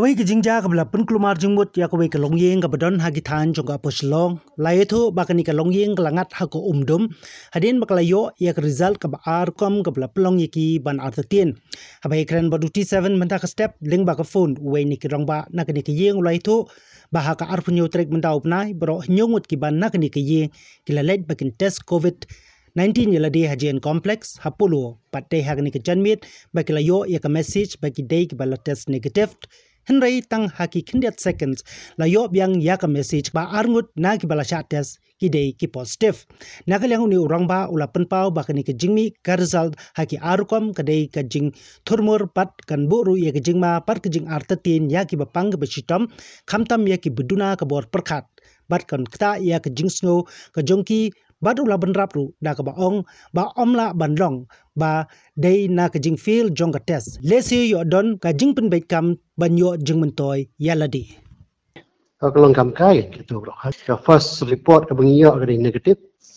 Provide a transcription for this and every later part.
Kawai ke jingja ke belapun kelumar jengmut ya kawai ke longyeng ke bedon hagitan jongka poslong. Lai itu bakani ke longyeng ke langat hako umdum. Hadin bakalayo ya ke result ke baar kom ke belapulong yaki ban artetin. Habai keren badu T7 mentah ke step ling baka phone uwe ni ke rong ba nak ni ke yeng ulai itu bahaka arpunyo trek mentau penai bro nyongut ki ban nak ni ke yeng kilalet bakin test COVID 19 yalade hajian kompleks hapulu patte hagni ke janmit bakilayo ya ke message bagi day ke bala test negative henry tang haki kindiat seconds layo biang ya ke message ba arngut na ki bala shat test ki day ki positive nakal yang uni urang ba ula penpau bakani ke jingmi ka result haki arkom ke day ke jing thurmur pat kan buru ya ke jingma par ke jing artatin ya ki bapang ke besitam khamtam ya ki beduna ke bor perkat bat kan kta ya ke jing snow ke jongki badu la benrap ru da ka baong ba omla bandlong ba day na ka jing feel jong ka test lesi yo don ka jing pen bait kam ban yo jing mentoy yaladi kalau ngam kai gitu bro ka first report ka bangyo ka negative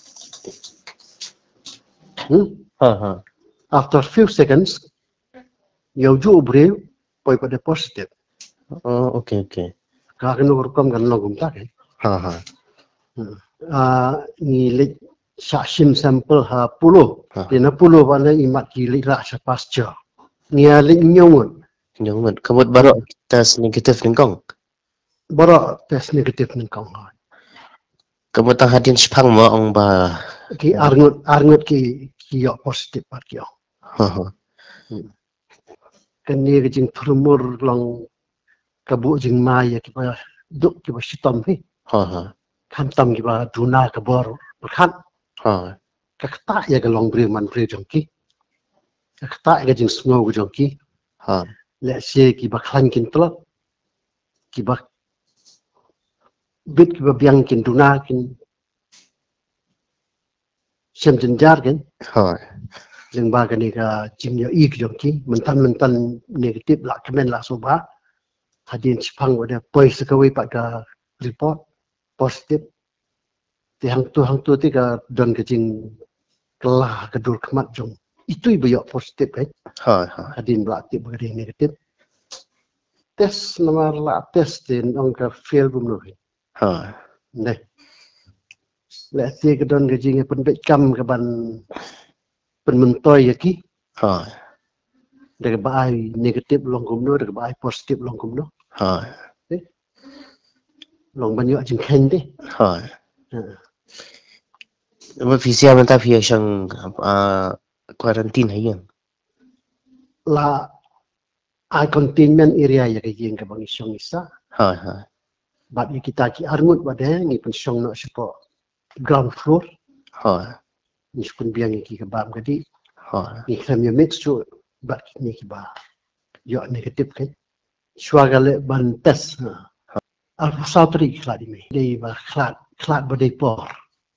after few seconds yo ju breu poi pada positive okay ka kan urkom kan logum ta ni lik syaksim sampel ha puluh dina puluh pada imat kilik rak sepasca ni alik nyongut kabut barok tes negatif ningkong barok tes negatif ningkong kabut tang hadin sepang mo ong ba ki arngut ki yo positif pat yo kan ni ke jing trumur long kabu jing mai ki ba duk ki ba sitam ni kan tam ki ba duna ka bor kan ka kata ya ka long bre man bre jongki ka kata ya jing snow jongki le se ki ba khan kin tlok ki ba bit ki ba biang kin duna kin sem jenjar kan jeng ba ka ni ka jing yo ik jongki mentan negatif la kemen la soba hadin sipang wada poi sekawi pak ka report positif ti hang tu ti ka don ke jing kelah ke dur kemat jong itu ibu yok positif kan hadin belakti bagi negatif tes nomor la tes din ong ka fail bumno deh la ti ke don ke jing pen kam ke ban pen mentoy yaki de bai negatif long kumno de bai positif long kumno long ban yok jing khen de Apa visa mentah via yang quarantine hai yang la I containment area ya ke jing ke bang isyong isa bab ya kita ki arngut bade ni pen syong no sipo ground floor ni pun biang ki ke bab gadi ni kram ya mix tu bab ni ki ba yo negatif kan swagale ban test al sautri khlad ni dei ba khlad bade por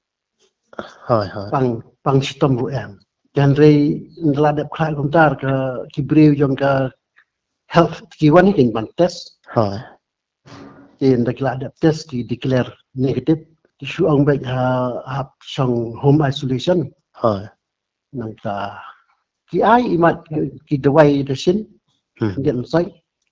pang sistem UM dan rei ngeladap khlad kontar ke kibreu jong ke health kiwan ni kan ban test in the gladap test ki declare negative di suang baik ha song home isolation nang ka ki ai imat ki dawai desin gen sai